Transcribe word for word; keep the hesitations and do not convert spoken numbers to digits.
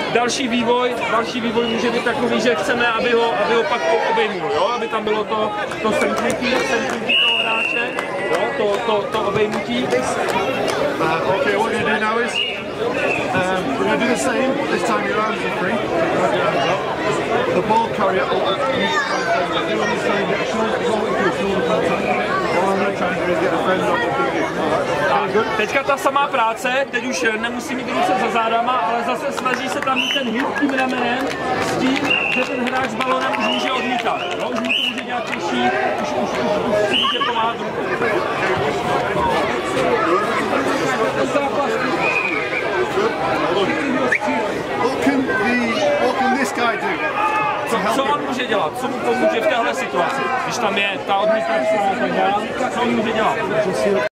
další vývoj, další vývoj může být takový, že chceme, aby ho, aby ho pak obejmul, jo? Aby tam bylo to, to semknutí, semknutí toho hráče, jo? To, to, to obejmutí. Uh, okay, what you do now is um, we're going to do the same. This time your arms are free. Hold your arms up. The ball carrier will do on the same, get a shoulder, shoulder, shoulder contact. All I'm going to try and do is get a friend up and do it. Alright, good. Teďka ta samá práce, teď už nemusí mít ruce za zádama, ale zase snaží se tam mít ten hit tím ramenem s tím, že ten hráč s balonem už může odmítat. No, už mu to může nějak těžší, už, už, už, už si může pomáhat rukou. What can the what can this guy do? Co on může dělat? Co mu pomůže v téhle situaci? Když tam je ta odmítačka, co on může dělat?